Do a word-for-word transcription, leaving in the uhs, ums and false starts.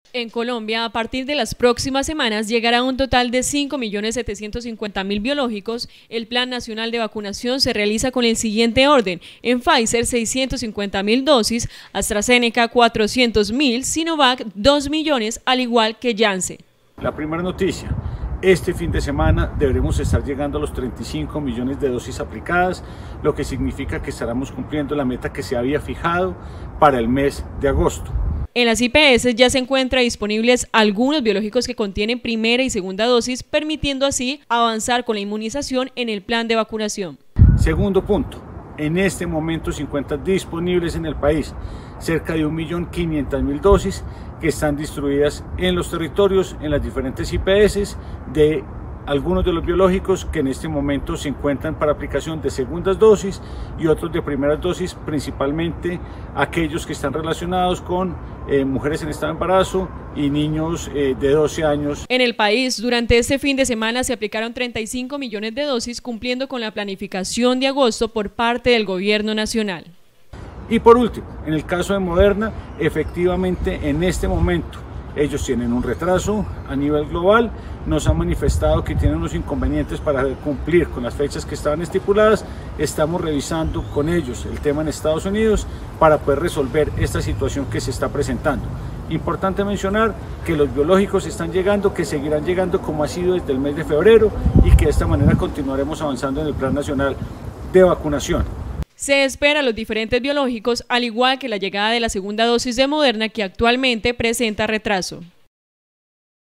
En Colombia, a partir de las próximas semanas, llegará un total de cinco millones setecientos cincuenta mil biológicos. El Plan Nacional de Vacunación se realiza con el siguiente orden: en Pfizer, seiscientas cincuenta mil dosis, AstraZeneca, cuatrocientos mil, Sinovac, dos millones, al igual que Janssen. La primera noticia: este fin de semana deberemos estar llegando a los treinta y cinco millones de dosis aplicadas, lo que significa que estaremos cumpliendo la meta que se había fijado para el mes de agosto. En las I P S ya se encuentran disponibles algunos biológicos que contienen primera y segunda dosis, permitiendo así avanzar con la inmunización en el plan de vacunación. Segundo punto: en este momento se encuentran disponibles en el país cerca de un millón quinientas mil dosis que están distribuidas en los territorios, en las diferentes I P S de algunos de los biológicos que en este momento se encuentran para aplicación de segundas dosis y otros de primeras dosis, principalmente aquellos que están relacionados con eh, mujeres en estado de embarazo y niños eh, de doce años. En el país, durante este fin de semana se aplicaron treinta y cinco millones de dosis, cumpliendo con la planificación de agosto por parte del gobierno nacional. Y por último, en el caso de Moderna, efectivamente en este momento ellos tienen un retraso a nivel global, nos han manifestado que tienen unos inconvenientes para cumplir con las fechas que estaban estipuladas. Estamos revisando con ellos el tema en Estados Unidos para poder resolver esta situación que se está presentando. Importante mencionar que los biológicos están llegando, que seguirán llegando como ha sido desde el mes de febrero y que de esta manera continuaremos avanzando en el Plan Nacional de Vacunación. Se espera los diferentes biológicos, al igual que la llegada de la segunda dosis de Moderna, que actualmente presenta retraso.